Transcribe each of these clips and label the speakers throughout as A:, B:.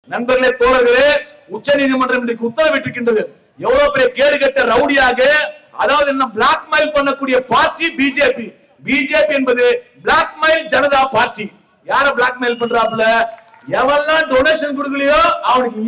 A: நண்பர்களே, தோழர்களே, உச்ச நீதிமன்றம் இன்றைக்கு உத்தரவிட்டிருக்கின்றது. எவ்வளவு பெரிய கேடு கட்ட ரவுடியாக, அதாவது என்ன பிளாக்மெயில் பண்ணக்கூடிய பார்ட்டி பிஜேபி. பிஜேபி என்பது பிளாக்மெயில் ஜனதா பார்ட்டி. யார பிளாக்மெயில் பண்றாப்ல? எவெல்லாம் டொனேஷன் கொடுக்கலையோ அவனுக்கு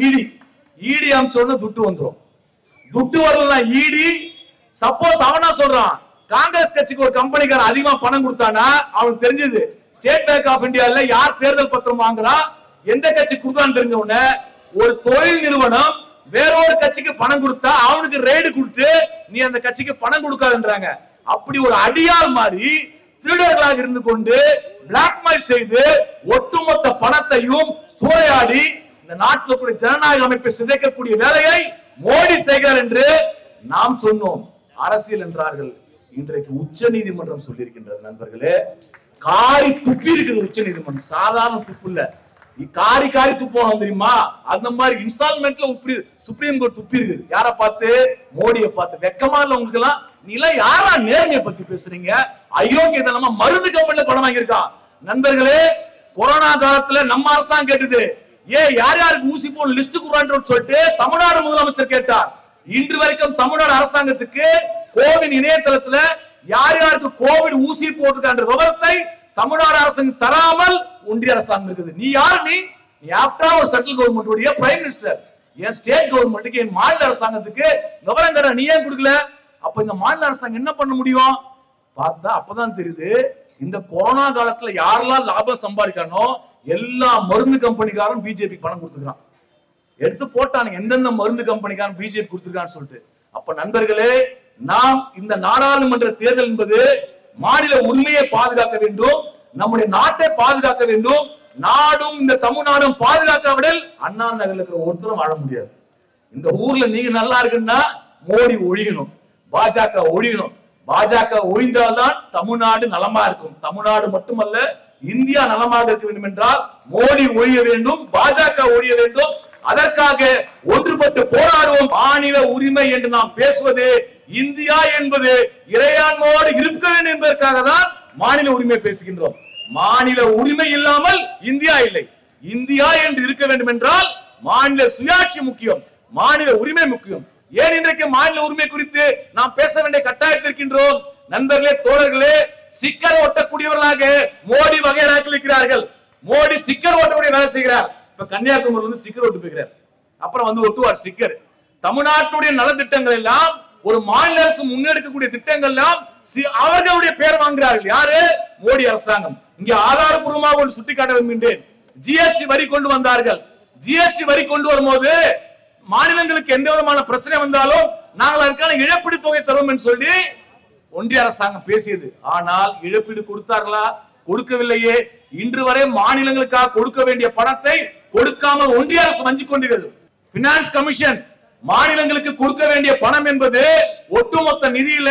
A: ஈடி அம்சோன்னு துட்டு வந்துரும். துட்டு வரல ஈடி. சப்போஸ் அவனா சொல்றான் காங்கிரஸ் கட்சிக்கு ஒரு கம்பெனிக்காரன் அதிகமா பணம் கொடுத்தானா அவனுக்கு தெரிஞ்சது ஸ்டேட் பேங்க் ஆஃப் இந்தியால யார் தேர்தல் பத்திரம் வாங்குறா, எந்த கட்சி கொடுத்தான்னு தெரிஞ்ச உடனே ஒரு தொழில் நிறுவனம் வேறொரு கட்சிக்கு பணம் கொடுத்தா அவனுக்கு ரேடு கொடுத்து நீ அந்த கட்சிக்கு பணம் கொடுக்காதுன்றாங்க. அப்படி ஒரு அடியால் மாதிரி திருடர்களாக இருந்து கொண்டு பிளாக்மெயில் செய்து ஒட்டுமொத்த பணத்தையும் சூறையாடி இந்த நாட்டில் கூடிய ஜனநாயக அமைப்பை சிதைக்கக்கூடிய வேலையை மோடி செய்கிறார் என்று நாம் சொன்னோம். அரசியல் என்றார்கள். இன்றைக்கு உச்ச நீதிமன்றம் சொல்லியிருக்கின்றது. நண்பர்களே, காரி துப்பி இருக்குது உச்ச நீதிமன்றம். சாதாரண துப்பு இல்ல, காரி துப்போம் தெரியுமா? அந்த மாதிரி இன்ஸ்டால்மெண்ட்ல சுப்ரீம் கோர்ட் துப்பி இருக்குது. யார பார்த்து? மோடியை பார்த்து. வெக்கமா இல்ல உங்களுக்கு எல்லாம்? நீ எல்லாம் யாரா நேர்மையை பத்தி பேசுறீங்க? அயோக்கியத்தனமா மருந்து கம்பெனில பணம் வாங்கியிருக்கான். நண்பர்களே, கொரோனா காலத்துல நம்ம அரசாங்கம் கேட்டது, யார் யாருக்கு ஊசி போன லிஸ்ட் குடுறான்னு சொல்லிட்டு தமிழ்நாடு முதலமைச்சர் கேட்டார். இன்று வரைக்கும் தமிழ்நாடு அரசாங்கத்துக்கு கோவிட் இணையதளத்துல யார் யாருக்கு கோவிட் ஊசி போட்டுருக்கான்ற விவரத்தை தமிழ்நாடு அரசாங்கம் தராமல் ஒன்றிய அரசாங்கம் இருக்குது. நீ யார்? நீ ஆஃப்டர் ஒரு சென்ட்ரல் கவர்மெண்ட் உடைய பிரைம் மினிஸ்டர். என் ஸ்டேட் கவர்மெண்ட்டுக்கு, என் மாநில அரசாங்கத்துக்கு விவரம் தர நீ ஏன் கொடுக்கல? அப்ப இந்த மாநில அரசாங்கம் என்ன பண்ண முடியும்? பார்த்தா அப்பதான் தெரியுது, இந்த கொரோனா காலத்துல யாரெல்லாம் லாபம் சம்பாதிக்கணும் எல்லா மருந்து கம்பெனிக்காரன் பிஜேபி பணம் கொடுத்துக்கிறான். எடுத்து போட்டானுங்க எந்தெந்த மருந்து கம்பெனிக்காரன் பிஜேபி கொடுத்துருக்கான்னு சொல்லிட்டு. அப்ப நண்பர்களே, நாம் இந்த நாடாளுமன்ற தேர்தல் என்பது மாநில உரிமையை பாதுகாக்க வேண்டும், நம்முடைய நாட்டை பாதுகாக்க வேண்டும். நாடும் இந்த தமிழ்நாடும் பாதுகாக்காவிடல் அண்ணா நகர்ல இருக்கிற ஒருத்தரும் வாழ முடியாது. இந்த ஊர்ல நீங்க நல்லா இருக்குன்னா மோடி ஒழியணும், பாஜக ஒழியணும். பாஜக ஒழிந்தால்தான் தமிழ்நாடு நலமா இருக்கும். தமிழ்நாடு மட்டுமல்ல, இந்தியா நலமாக இருக்க வேண்டும் என்றால் மோடி ஒழிய வேண்டும், பாஜக ஒழிய வேண்டும். அதற்காக ஒன்றுபட்டு போராடுவோம். மாநில உரிமை என்று நாம் பேசுவது, இந்தியா என்பது இறையாண்மையோடு இருக்க வேண்டும் என்பதற்காக தான் மாநில உரிமை பேசுகின்றோம். மாநில உரிமை இல்லாமல் இந்தியா இல்லை. இந்தியா என்று இருக்க வேண்டும் என்றால் மாநில சுயாட்சி முக்கியம், மாநில உரிமை முக்கியம். ஏன் இன்றைக்கு மாநில உரிமை குறித்து நாம் பேச வேண்டிய கட்டாயத்திருக்கின்றோம்? நண்பர்களே, தோழர்களே, ஸ்டிக்கர் ஒட்டக்கூடியவர்களாக மோடி வகைராக்கள் இருக்கிறார்கள். மோடி ஸ்டிக்கர் ஒட்டக்கூடிய வேலை செய்கிறார். இப்ப கன்னியாகுமரி வந்து ஸ்டிக்கர் ஒட்டு போகிறார். அப்புறம் வந்து ஒட்டுவார் ஸ்டிக்கர். தமிழ்நாட்டுடைய நலத்திட்டங்கள் எல்லாம், ஒரு மாநில அரசு முன்னெடுக்கக்கூடிய திட்டங்கள் எல்லாம் அவர்களுடைய பேர் வாங்குகிறார்கள். யாரு? மோடி அரசாங்கம். இங்கே ஆதாரபூர்வமாக ஒன்று சுட்டிக்காட்ட விரும்புகின்றேன். ஜிஎஸ்டி வரி கொண்டு வந்தார்கள். ஜிஎஸ்டி வரி கொண்டு வரும்போது மாநிலங்களுக்கு எந்த விதமான பிரச்சனை வந்தாலும் நாங்கள் அதற்கான இழப்பீடு தொகை தரும் என்று சொல்லி ஒன்றிய அரசாங்கம் பேசியது. ஆனால் இழப்பீடு கொடுத்தார்களா? கொடுக்கவில்லையே. இன்று வரை மாநிலங்களுக்காக கொடுக்க வேண்டிய பணத்தை கொடுக்காமல் ஒன்றிய அரசு வஞ்சி கொண்டிருக்கிறது. பினான்ஸ் கமிஷன் மாநிலங்களுக்கு கொடுக்க வேண்டிய பணம் என்பது ஒட்டுமொத்த நிதியில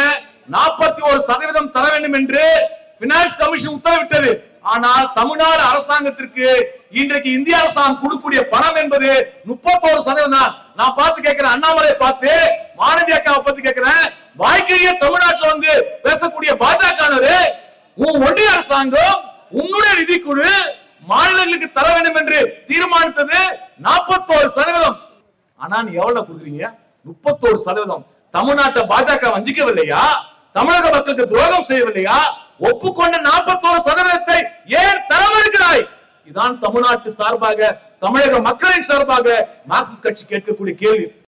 A: 41% தர வேண்டும் என்று பினான்ஸ் கமிஷன் உத்தரவிட்டது. ஆனால் தமிழ்நாடு அரசாங்கத்திற்கு இன்றைக்கு இந்திய அரசாங்கம் கொடுக்கக்கூடிய பணம் என்பது 31% தான். நான் பார்த்து கேட்கிறேன், அண்ணாமலை பார்த்து, மாணவி அக்காவை பார்த்து கேட்கிறேன், வாய்க்கையே தமிழ்நாட்டில் வந்து பேசக்கூடிய பாஜக ஒன்றிய அரசாங்கம் உன்னுடைய நிதி குழு மாநிலங்களுக்கு தர வேண்டும் என்று தீர்மானித்தது 41%. ஆனா நீ எவ்வளவு கொடுக்குறீங்க? 31%. தமிழ்நாட்டை பாஜக வஞ்சிக்கவில்லையா? தமிழக மக்களுக்கு துரோகம் செய்யவில்லையா? ஒப்புக்கொண்ட 41% ஏன் தர மறுக்கிறாய்? இதான் தமிழ்நாட்டு சார்பாக, தமிழக மக்களின் சார்பாக மார்க்சிஸ்ட் கட்சி கேட்கக்கூடிய கேள்வி.